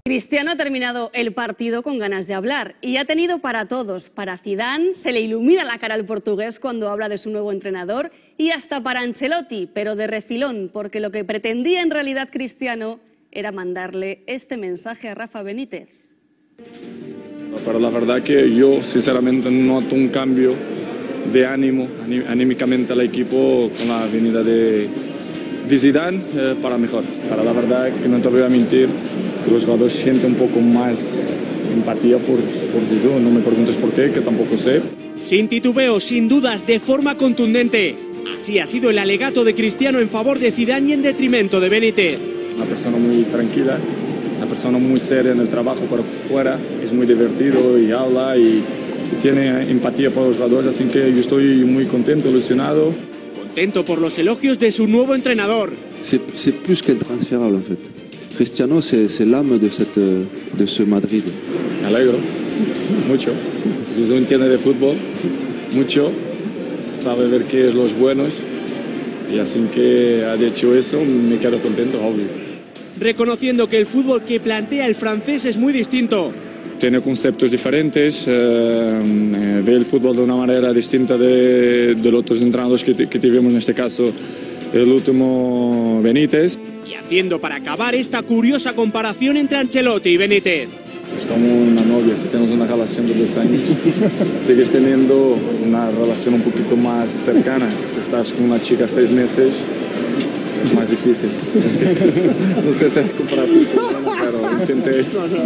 Cristiano ha terminado el partido con ganas de hablar y ha tenido para todos. Para Zidane se le ilumina la cara al portugués cuando habla de su nuevo entrenador y hasta para Ancelotti, pero de refilón, porque lo que pretendía en realidad Cristiano era mandarle este mensaje a Rafa Benítez. Pero la verdad que yo sinceramente noto un cambio de ánimo, anímicamente al equipo con la venida de Zidane para mejor. Para la verdad que no te voy a mentir, que los jugadores sienten un poco más empatía por Zidane. No me preguntes por qué, que tampoco sé. Sin titubeo, sin dudas, de forma contundente. Así ha sido el alegato de Cristiano en favor de Zidane y en detrimento de Benítez. Una persona muy tranquila, una persona muy seria en el trabajo, pero fuera es muy divertido y habla y tiene empatía por los jugadores, así que yo estoy muy contento, ilusionado. Contento por los elogios de su nuevo entrenador. C'est plus qu'intransférable en fait. Cristiano, c'est l'âme de ce Madrid. Me alegro, mucho. Zidane entiende de fútbol, mucho, sabe ver qué es los buenos y así que ha dicho eso, me quedo contento, obvio. Reconociendo que el fútbol que plantea el francés es muy distinto. Tiene conceptos diferentes, ve el fútbol de una manera distinta de los otros entrenadores que tuvimos, en este caso el último Benítez. Y haciendo para acabar esta curiosa comparación entre Ancelotti y Benítez. Es como una novia, si tienes una relación de 2 años, sigues teniendo una relación un poquito más cercana. Si estás con una chica 6 meses, es más difícil. No sé si es comparación, pero intenté.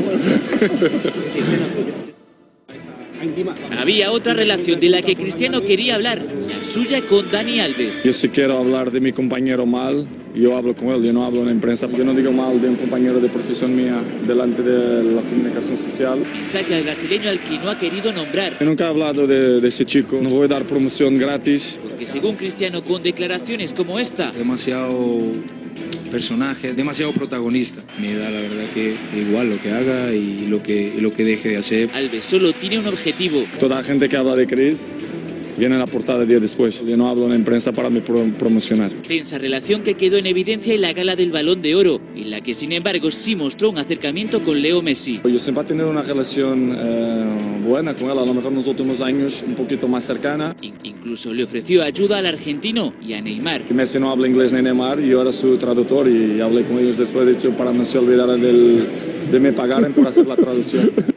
Había otra relación de la que Cristiano quería hablar, la suya con Dani Alves. Yo si quiero hablar de mi compañero mal, yo hablo con él, yo no hablo en la prensa. Yo no digo mal de un compañero de profesión mía delante de la comunicación social. Mensaje al brasileño al que no ha querido nombrar. Yo nunca he hablado de ese chico, no voy a dar promoción gratis. Porque según Cristiano, con declaraciones como esta, demasiado personaje, demasiado protagonista. Me da la verdad que igual lo que haga y lo que deje de hacer. Alves solo tiene un objetivo. Toda la gente que habla de Chris viene a la portada días después. Yo no hablo en la prensa para me promocionar. Tensa relación que quedó en evidencia en la gala del Balón de Oro, en la que sin embargo sí mostró un acercamiento con Leo Messi. Yo siempre he tenido una relación buena con él, a lo mejor en los últimos años un poquito más cercana. Incluso le ofreció ayuda al argentino y a Neymar. Messi no habla inglés ni Neymar, y yo era su traductor y hablé con ellos después de eso para no se olvidaran de me pagaren por hacer la traducción.